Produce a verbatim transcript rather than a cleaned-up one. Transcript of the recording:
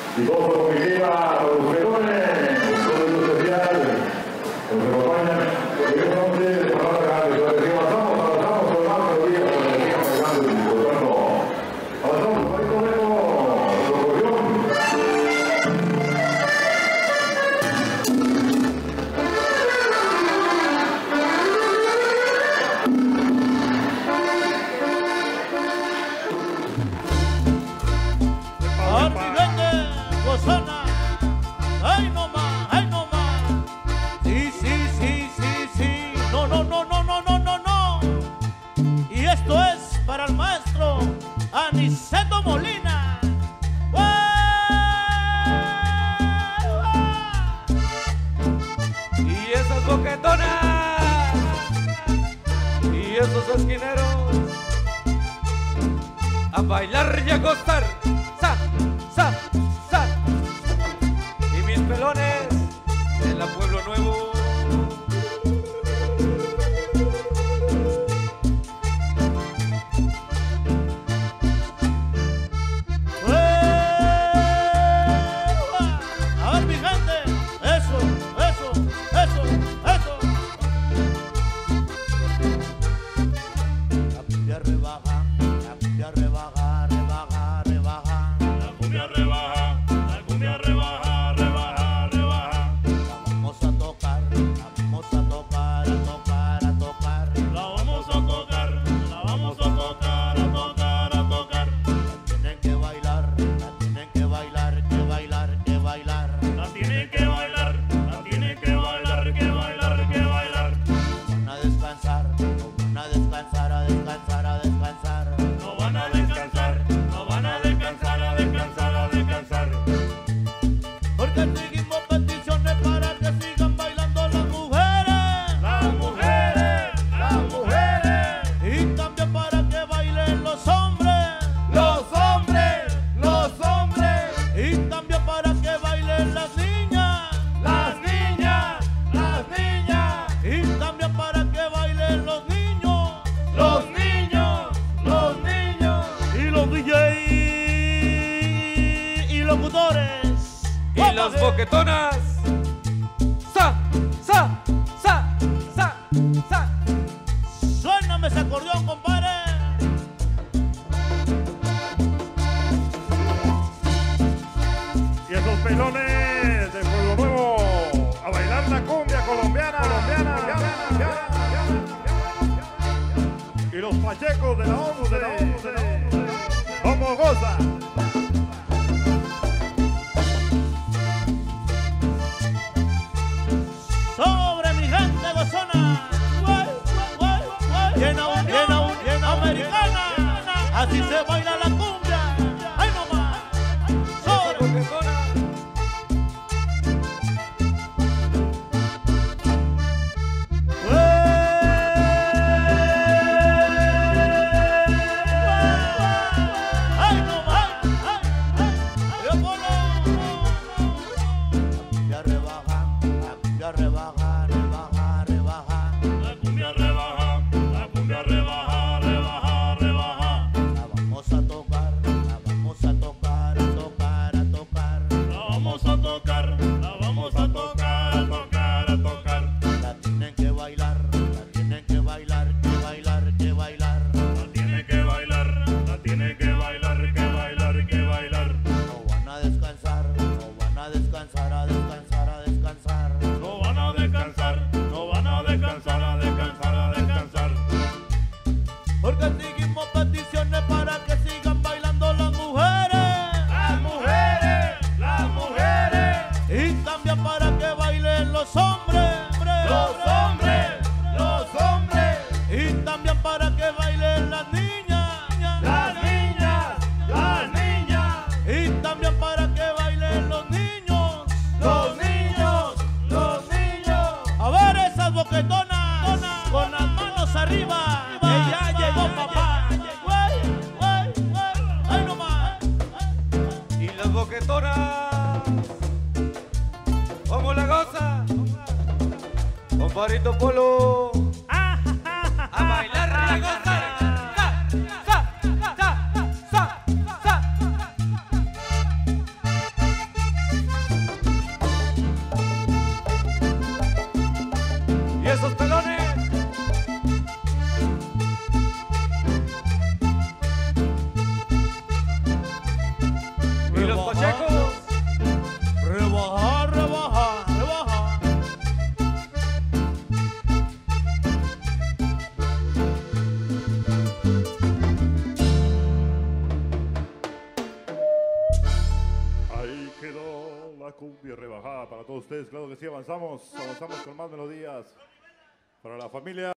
y todos los comitiva, los pelones, todo el especial, los que acompañan, porque esta noche de palabra grande, lo que avanzamos, avanzamos con más melodías, con la energía más grande, y por lo tanto, avanzamos, ahí comemos, proporción. Gozona, ay no más, ay no más. Sí, sí, sí, sí, sí. No, no, no, no, no, no, no, no. Y esto es para el maestro Aniceto Molina. Y esas boquetonas y esos esquineros a bailar y a gozar. Sa, sa, sa. Y mis pelones en la Pueblo Nuevo. A ver mi gente, eso, eso, eso, eso. La cumbia rebaja, la cumbia rebaja, rebaja, rebaja. La cumbia rebaja, la cumbia rebaja, rebaja, rebaja. La vamos a tocar, la vamos a tocar, a tocar, a tocar. La vamos a tocar, la vamos a tocar, a tocar, a tocar. La tienen que bailar, la tienen que bailar, que bailar, que bailar. La tienen que bailar, la tienen que bailar, que bailar, que bailar. Van a descansar, no van a descansar, a descansar, a descansar. No van a descansar, no van a descansar, a descansar, a descansar. Porque seguimos peticiones para que sigan bailando las mujeres. Las mujeres, las mujeres. Y también para que bailen los hombres. Los hombres, los hombres. Y también para que bailen las niñas. Las niñas, las niñas. Y también para que bailen los niños. Los niños, los niños. Y los D J y locutores. Y las boquetonas. Sa, sa, sa, sa, sa. Suéname ese acordeón, compadre. Y esos pelones de Pueblo Nuevo a bailar la cumbia colombiana, colombiana, y los pachecos de la once, de la once, de la once, como goza. Sobre mi gente gozona. Guay, guay, guay. Llena, llena, llena americana. Así se baila la cumbia. Ay no más. Sobre. Boquetonas. Ay no más. Yo polo. La cumbia rebaja, la cumbia rebaja, rebaja, rebaja. La cumbia rebaja, la cumbia rebaja, rebaja, rebaja. La vamos a tocar, la vamos a tocar, a tocar, a tocar. La vamos a tocar, la vamos a tocar, a tocar, a tocar. La tienen que bailar, la tienen que bailar, que bailar, que bailar. La tiene que bailar, la tiene que bailar, que bailar, que bailar. No van a descansar, no van a descansar, a descansar, a descansar. No van a descansar, no van a descansar, a descansar, a descansar. Porque seguimos peticiones para que sigan bailando las mujeres. Las mujeres, las mujeres. Y también para que bailen los hombres. Los hombres, los hombres. Y también para que bailen las niñas. Las niñas, las niñas. Y también para que bailen los niños. Los niños, los niños. A ver esas boquetonas con las manos arriba. Que ya llegó papá. Güey, güey, güey. Ay no más. Y las boquetonas. ¿Cómo la goza? Comparito Polo. A bailar y a gozar. Sa, sa, sa, sa, sa. cumbia rebajada para todos ustedes. Claro que sí, avanzamos, avanzamos con más melodías para la familia.